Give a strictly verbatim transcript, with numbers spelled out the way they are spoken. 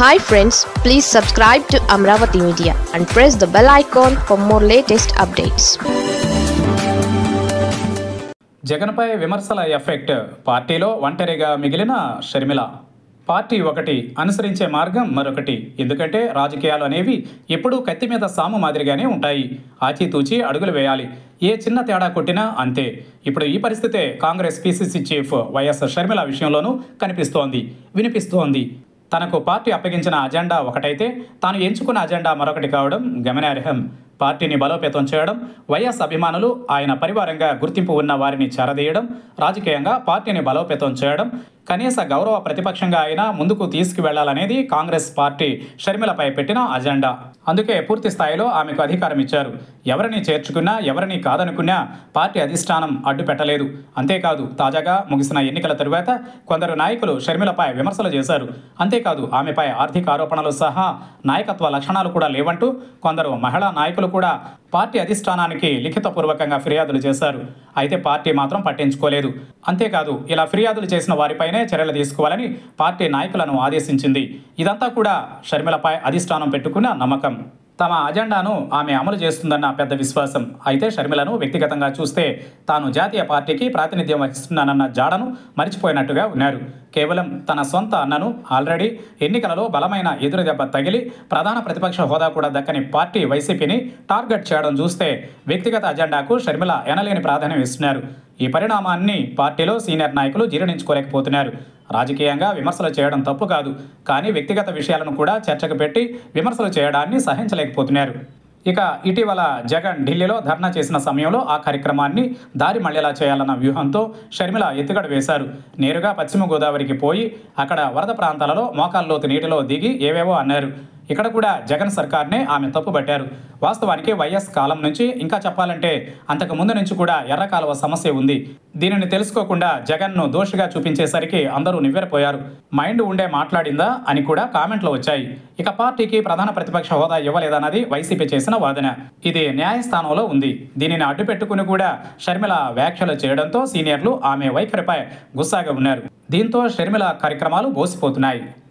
Hi friends, please subscribe to Amravati Media and press the bell icon for more latest updates. జగన్పై విమర్శల effect పార్టీలో ఒంటరిగా మిగిలిన Sharmila. Party ఒకటి, అనుసరించే మార్గం మరొకటి. ఎందుకంటే రాజకీయాలు అనేవి ఎప్పుడూ కత్తి మీద సాము మాదిరిగానే ఉంటాయి. ఆచితూచి అడుగులు వేయాలి. ఏ చిన్న తేడా కొట్టినా అంతే. ఇప్పుడు ఈ పరిస్థితే Congress PCC chief YS Sharmila విషయంలోనూ కనిపిస్తోంది, వినిపిస్తోంది. తనకు పార్టీ అప్పగించిన అజెండా ఒకటైతే తాను ఎంచుకున్న అజెండా మరొకటి కావడం గమనార్హం. పార్టీని బలోపేతం చేయడం, వైఎస్ అభిమానులు ఆయన పరివారంగా గుర్తింపు ఉన్న వారిని చేరదీయడం, రాజకీయంగా పార్టీని బలోపేతం చేయడం, కనీస గౌరవ ప్రతిపక్షంగా అయినా ముందుకు తీసుకువెళ్లాలనేది కాంగ్రెస్ పార్టీ షర్మిలపై పెట్టిన అజెండా. అందుకే పూర్తి స్థాయిలో ఆమెకు అధికారం ఇచ్చారు. ఎవరిని చేర్చుకున్నా, ఎవరిని కాదనుకున్నా పార్టీ అధిష్టానం అడ్డు పెట్టలేదు. అంతేకాదు, తాజాగా ముగిసిన ఎన్నికల తరువాత కొందరు నాయకులు షర్మిలపై విమర్శలు చేశారు. అంతేకాదు, ఆమెపై ఆర్థిక ఆరోపణలు సహా నాయకత్వ లక్షణాలు కూడా లేవంటూ కొందరు మహిళా నాయకులు కూడా పార్టీ అధిష్టానానికి లిఖితపూర్వకంగా ఫిర్యాదులు చేశారు. అయితే పార్టీ మాత్రం పట్టించుకోలేదు. అంతేకాదు, ఇలా ఫిర్యాదులు చేసిన వారిపైనే చర్యలు తీసుకోవాలని పార్టీ నాయకులను ఆదేశించింది. ఇదంతా కూడా షర్మిలపై అధిష్టానం పెట్టుకున్న నమ్మకం. తమ అజెండాను ఆమె అమలు చేస్తుందన్న పెద్ద విశ్వాసం. అయితే షర్మిలను వ్యక్తిగతంగా చూస్తే తాను జాతీయ పార్టీకి ప్రాతినిధ్యం వహిస్తున్నానన్న జాడను మరిచిపోయినట్టుగా ఉన్నారు. కేవలం తన సొంత అన్నను, ఆల్రెడీ ఎన్నికలలో బలమైన ఎదురుదెబ్బ తగిలి ప్రధాన ప్రతిపక్ష హోదా కూడా దక్కని పార్టీ వైసీపీని టార్గెట్ చేయడం చూస్తే వ్యక్తిగత అజెండాకు షర్మిల ఎనలేని ప్రాధాన్యం ఇస్తున్నారు. ఈ పరిణామాన్ని పార్టీలో సీనియర్ నాయకులు జీర్ణించుకోలేకపోతున్నారు. రాజకీయంగా విమర్శలు చేయడం తప్పు కాదు, కానీ వ్యక్తిగత విషయాలను కూడా చర్చకు పెట్టి విమర్శలు చేయడాన్ని సహించలేకపోతున్నారు. ఇక ఇటీవల జగన్ ఢిల్లీలో ధర్నా చేసిన సమయంలో ఆ కార్యక్రమాన్ని దారి మళ్లేలా చేయాలన్న వ్యూహంతో షర్మిల ఎత్తుగడ వేశారు. నేరుగా పశ్చిమ గోదావరికి పోయి అక్కడ వరద ప్రాంతాలలో మోకాల్లోతు నీటిలో దిగి ఏవేవో అన్నారు. ఇక్కడ కూడా జగన్ సర్కార్నే ఆమె తప్పుబట్టారు. వాస్తవానికి వైఎస్ కాలం నుంచి, ఇంకా చెప్పాలంటే అంతకు ముందు నుంచి కూడా ఎర్ర కాలువ సమస్య ఉంది. దీనిని తెలుసుకోకుండా జగన్ను దోషిగా చూపించేసరికి అందరూ నివ్వెరపోయారు. మైండ్ ఉండే మాట్లాడిందా అని కూడా కామెంట్లు వచ్చాయి. ఇక పార్టీకి ప్రధాన ప్రతిపక్ష హోదా ఇవ్వలేదన్నది వైసీపీ చేసిన వాదన. ఇది న్యాయస్థానంలో ఉంది. దీనిని అడ్డుపెట్టుకుని కూడా షర్మిల వ్యాఖ్యలు చేయడంతో సీనియర్లు ఆమె వైఖరిపై గుస్సాగా ఉన్నారు. దీంతో షర్మిల కార్యక్రమాలు బోసిపోతున్నాయి.